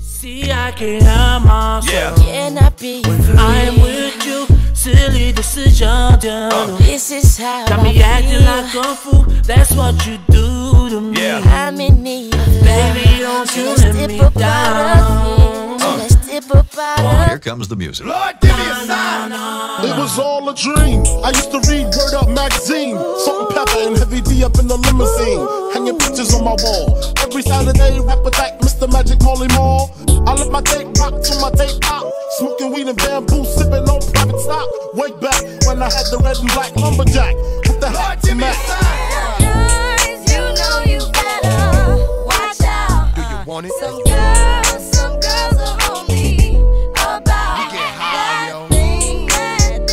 See, I can't help myself. Can I be free? I'm with you, silly decision. This is how Got I me acting feel. like a fool, that's what you do to me. I'm in need of love. Baby, don't you let me down. Let's dip up out Here comes the music. Lord, give me a sign. It was all a dream. I used to read Word Up magazine. Salt and pepper and Heavy D up in the limousine. Hanging pictures on my wall. Every Saturday, rap attack, Mr. Magic Molly Mall. I let my tape rock till my tape pop. Smoking weed and bamboo, sipping on private stock. Way back when I had the red and black lumberjack with the hat to match. You know you better watch out. Do you want it? Some girls are on me about We get high, yo. that thing, Get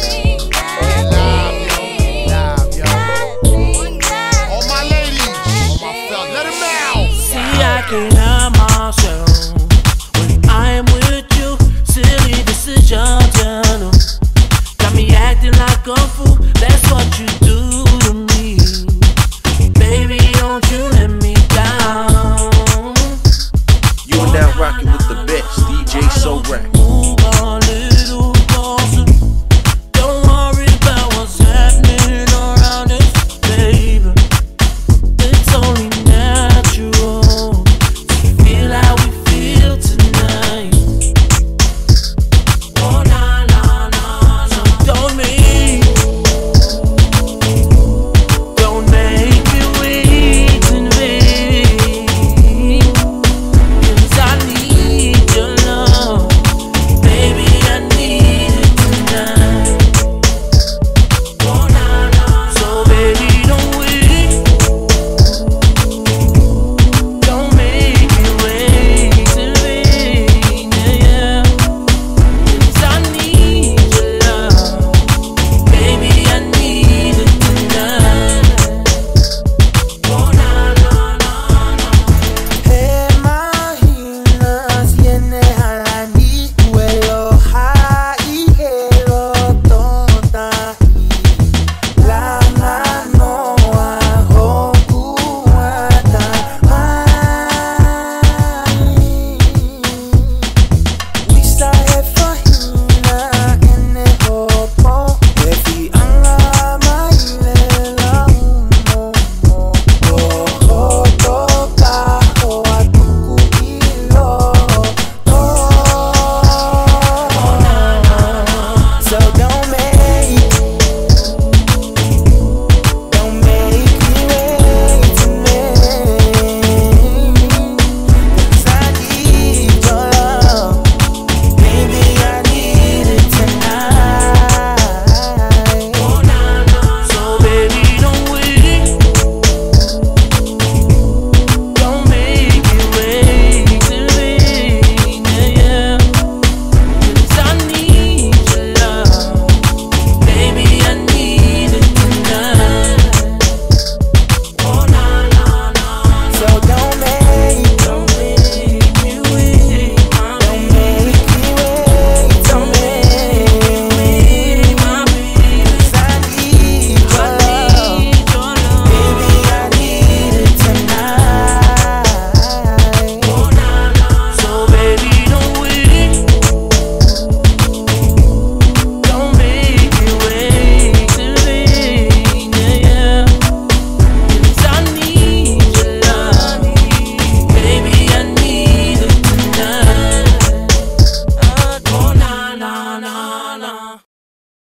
live, yo. All my ladies, all my fellas, let 'em out. See, I can't help myself. When I'm with you, silly decision. Got me acting like a fool, that's what you do to me. Baby, don't you let me down. You are now rocking with the best, DJ So Rack. Move a little closer. Don't worry about what's happening around us, baby. It's only natural to feel how we feel tonight. Oh, na, na, na, na. Don't make me wait and wait. 'Cause I need your love, baby, I need it tonight. Oh, na, na. So baby, don't wait. Don't make me wait and wait, yeah. 'Cause I need your love, baby, I need it tonight. Oh, na, na, na, na. Imaginas tienes a la ni vuelo high hello tonta la mano aho kuata Wista e fahina ene hopo Efi anga mailela umo Oho toka o atuku ilo So don't make me wait to make 'Cause I need your love, baby, I need it tonight. So baby, don't wait. Don't make me wait and wait, yeah. 'Cause I need your love, baby, I need it tonight. Oh, na, na, na. So don't make me wait, Don't make me wait to make my baby. 'Cause I need your I love, need your love. baby, I need it tonight. Oh, na, na. So baby, don't wait. Don't make me wait and wait, yeah. 'Cause I need your love, baby, I need it tonight. Oh, na, na, na, na.